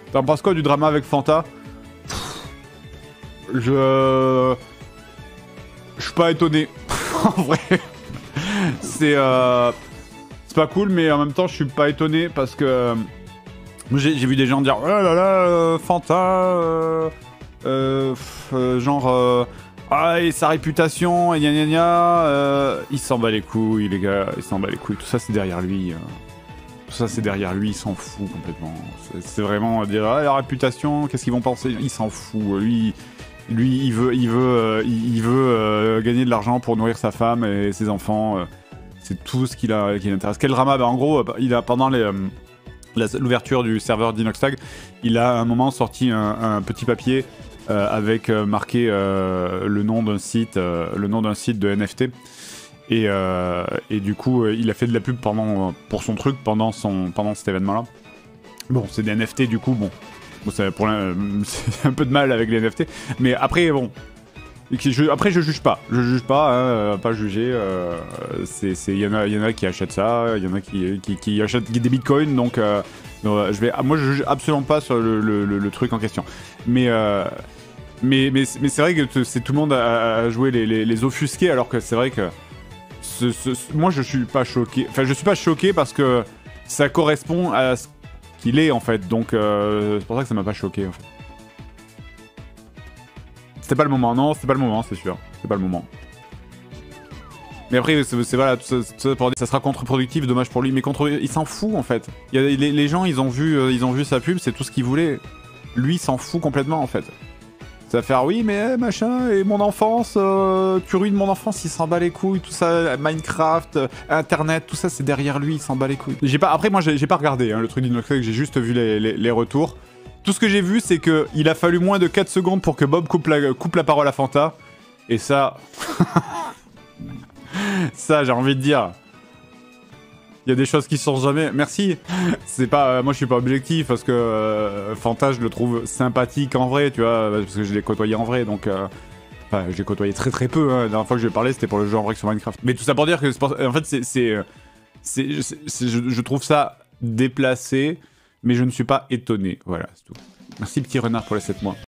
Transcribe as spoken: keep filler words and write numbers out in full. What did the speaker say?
T'en penses quoi du drama avec Fanta? Je... Je suis pas étonné. En vrai. C'est... Euh... C'est pas cool, mais en même temps, je suis pas étonné parce que... J'ai vu des gens dire « Oh là là, euh, Fanta... Euh, euh, euh, genre... Euh, ah, et sa réputation, et gna gna gna... Euh, il s'en bat les couilles, les gars. Il s'en bat les couilles. Tout ça, c'est derrière lui. Euh. Tout ça, c'est derrière lui. Il s'en fout complètement. C'est vraiment dire « Ah, la réputation, qu'est-ce qu'ils vont penser ?» Il s'en fout. Lui... Lui, il veut, il veut, euh, il veut euh, gagner de l'argent pour nourrir sa femme et ses enfants. Euh, c'est tout ce qui l'intéresse. Quel drama? Bah, en gros, il a pendant les, euh, l'ouverture du serveur d'Inoxtag, il a à un moment sorti un, un petit papier euh, avec euh, marqué euh, le nom d'un site, euh, le nom d'un site de N F T. Et, euh, et du coup, euh, il a fait de la pub pendant, pour son truc pendant son, pendant cet événement-là. Bon, c'est des N F T du coup, bon. Bon, c'est pour euh, un peu de mal avec les N F T, mais après bon, je, après je juge pas, je juge pas, hein, pas juger. Euh, c'est, il y en a, il y en a qui achètent ça, il y en a qui, qui, qui achètent des bitcoins, donc, euh, donc je vais, moi je juge absolument pas sur le, le, le, le truc en question. Mais euh, mais mais, mais c'est vrai que c'est tout le monde à, à jouer les, les, les offusqués, alors que c'est vrai que ce, ce, ce, moi je suis pas choqué, enfin je suis pas choqué parce que ça correspond à ce qu'il est en fait, donc euh, c'est pour ça que ça m'a pas choqué en fait. C'était pas le moment, non, c'était pas le moment, c'est sûr, c'était pas le moment. Mais après, c'est voilà, tout ça, tout ça pour dire, ça sera contre-productif, dommage pour lui, mais contre, il s'en fout en fait. Il y a, les, les gens, ils ont vu, euh, ils ont vu sa pub, c'est tout ce qu'ils voulaient. Lui, il s'en fout complètement en fait. Ça va faire oui, mais machin, et mon enfance, euh, tu ruines mon enfance, il s'en bat les couilles, tout ça, Minecraft, euh, Internet, tout ça, c'est derrière lui, il s'en bat les couilles. J'ai pas, après, moi, j'ai pas regardé hein, le truc d'Inoxtag, j'ai juste vu les, les, les retours. Tout ce que j'ai vu, c'est que il a fallu moins de quatre secondes pour que Bob coupe la, coupe la parole à Fanta, et ça, ça, j'ai envie de dire. Il y a des choses qui sont jamais... Merci. C'est pas... Euh, moi, je suis pas objectif parce que euh, Fanta, je le trouve sympathique en vrai, tu vois, parce que je l'ai côtoyé en vrai, donc... Euh, enfin, je l'ai côtoyé très très peu, hein. La dernière fois que je lui ai parlé, c'était pour le jeu en vrai sur Minecraft. Mais tout ça pour dire que, pour... en fait, c'est... c'est, c'est, c'est je, je trouve ça déplacé, mais je ne suis pas étonné. Voilà, c'est tout. Merci, petit renard, pour les sept mois.